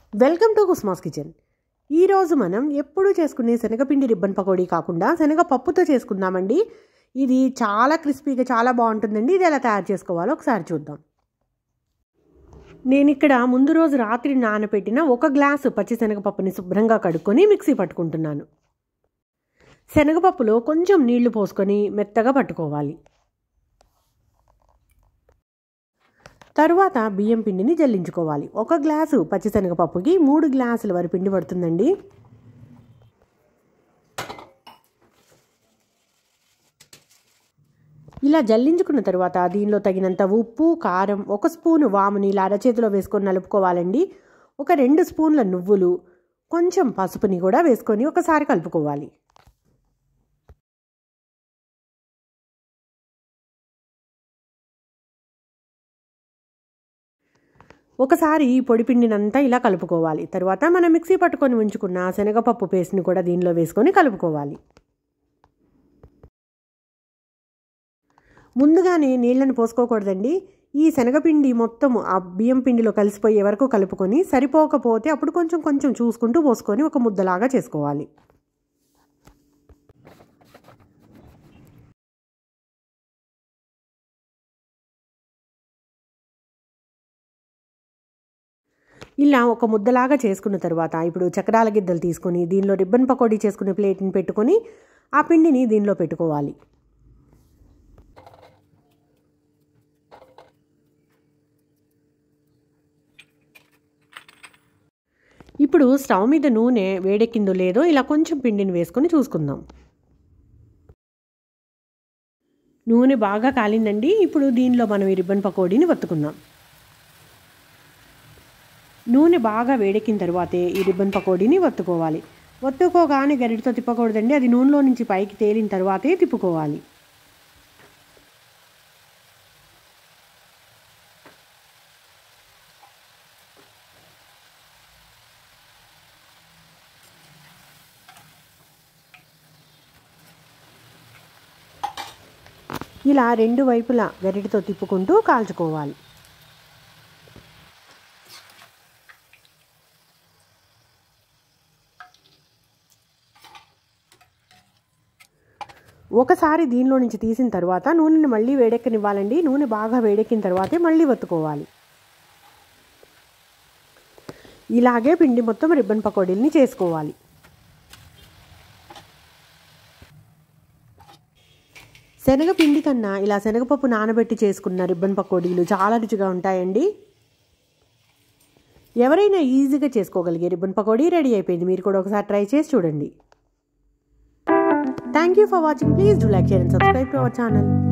Welcome to కుస్మాస్ kitchen. ఈరోజు మనం ఎప్పుడు చేసుకునే శనగపిండి రిబ్బన్ పకోడీ కాకుండా శనగపప్పుతో చేసుకుందామండి. ఇది చాలా క్రిస్పీగా చాలా బాగుంటుందండి. ఇది ఎలా తయారు చేసుకోవాలో ఒకసారి చూద్దాం. నేను ఇక్కడ ముందు రోజు రాత్రి నానబెట్టిన 1 గ్లాసు పచ్చిశనగపప్పుని శుభ్రంగా కడుక్కొని మిక్సీ పట్టుకుంటున్నాను. శనగపప్పులో కొంచెం నీళ్లు పోసుకొని మెత్తగా పట్టుకోవాలి. తరువాత బియ్యం పిండిని జల్లించుకోవాలి. 1 గ్లాసు పచ్చిశనగపప్పుకి 3 గ్లాసుల వరకు పిండి పడుతుందండి. ఇలా జల్లించుకున్న తర్వాత దీనిలో తగినంత ఉప్పు, కారం, 1 స్పూను వాముని ఇలా అరచేతిలో వేసుకొని నలుపుకోవాలండి. 2 స్పూన్ల నువ్వులు, కొంచెం పసుపుని కూడా వేసుకొని ఒకసారి కలుపుకోవాలి. ఒకసారి ఈ పొడిపిండినంతా ఇలా కలుపుకోవాలి. తర్వాత మనం మిక్సీ పట్టుకొని ఉంచుకున్న శనగపప్పు పేస్ట్ని కూడా దీనిలో వేసుకొని కలుపుకోవాలి. ముందుగానే నీళ్ళని పోసుకోకూడదండి. ఈ శనగపిండి మొత్తం ఆ బియ్యం పిండిలో కలిసిపోయే వరకు కలుపుకొని సరిపోకపోతే అప్పుడు కొంచెం చూసుకుంటూ పోసుకొని ఒక ముద్దలాగా చేసుకోవాలి. ఇలా ఒక ముద్దలాగా చేసుకున్న తర్వాత ఇప్పుడు చక్రాల గిద్దలు తీసుకొని దీనిలో రిబ్బన్ పకోడీ చేసుకునే ప్లేట్ని పెట్టుకొని ఆ పిండిని దీనిలో పెట్టుకోవాలి. ఇప్పుడు స్టవ్ మీద నూనె వేడెక్కిందో లేదో ఇలా కొంచెం పిండిని వేసుకొని చూసుకుందాం. నూనె బాగా కాలిందండి. ఇప్పుడు దీనిలో మనం ఈ రిబ్బన్ పకోడీని వత్తుకుందాం. నూనె బాగా వేడెక్కిన తర్వాతే ఈ రిబ్బన్ పకోడీని వత్తుకోవాలి. వత్తుకోగానే గరిటతో తిప్పకూడదండి. అది నూనెలో నుంచి పైకి తేలిన తర్వాతే తిప్పుకోవాలి. ఇలా 2 వైపులా గరిటతో తిప్పుకుంటూ కాల్చుకోవాలి. ఒకసారి దీనిలో నుంచి తీసిన తర్వాత నూనెని మళ్ళీ వేడెక్కనివ్వాలండి. నూనె బాగా వేడెక్కిన తర్వాతే మళ్ళీ వత్తుకోవాలి. ఇలాగే పిండి మొత్తం రిబ్బన్ పకోడీల్ని చేసుకోవాలి. శనగపిండి కన్నా ఇలా శనగపప్పు నానబెట్టి చేసుకున్న రిబ్బన్ పకోడీలు చాలా రుచిగా ఉంటాయండి. ఎవరైనా ఈజీగా చేసుకోగలిగే రిబ్బన్ పకోడీ రెడీ అయిపోయింది. మీరు కూడా ఒకసారి ట్రై చేసి చూడండి. Thank you for watching. Please do like, share and subscribe to our channel.